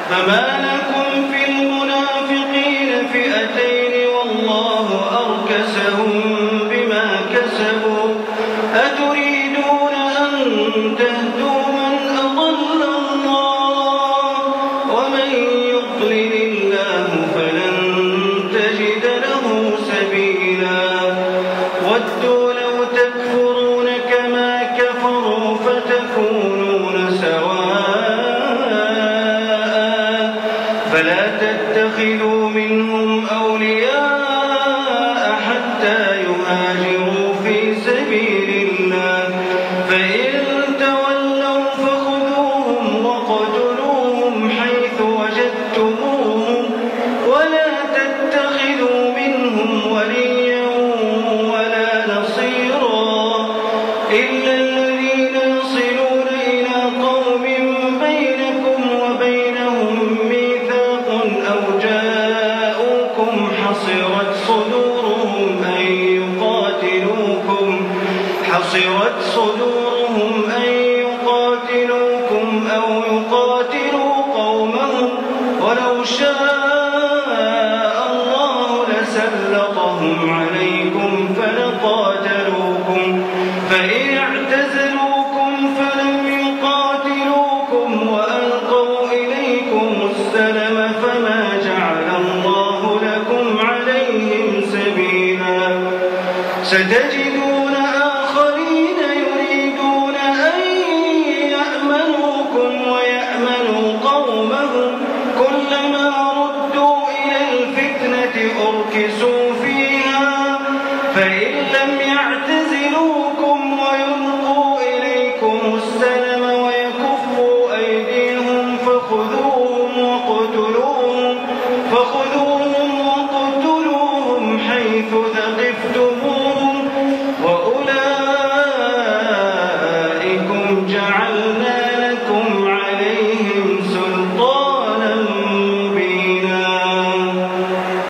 فما لكم في المنافقين فئتين والله أركسهم بما كسبوا أتريدون أن تهدوا من أضل الله ومن يضلل الله فلن تجد له سبيلا ودوا لو تكفرون كما كفروا فتكونون سواء فلا تتخذوا منهم أولياء حتى يهاجروا في سبيل الله فإن تولوا فخذوهم وقتلوهم حيث وجدتموهم ولا تتخذوا منهم وليا ولا نصيرا إلا الذين يصلون إلى قوم بينكم وبينهم ميثاق أو جاءوكم حصرت صدورهم أن يقاتلوكم أو يقاتلوا قومهم ولو شاء الله لسلطهم عليكم فلقاتلوكم فإن اعتزلوكم فلم يقاتلوكم وألقوا إليكم السلم فما جعل الله لكم عليهم سبيلا ستجدون آخرين يريدون أن يأمنوكم ويأمنوا قومهم كلما ردوا إلى الفتنة أركسوا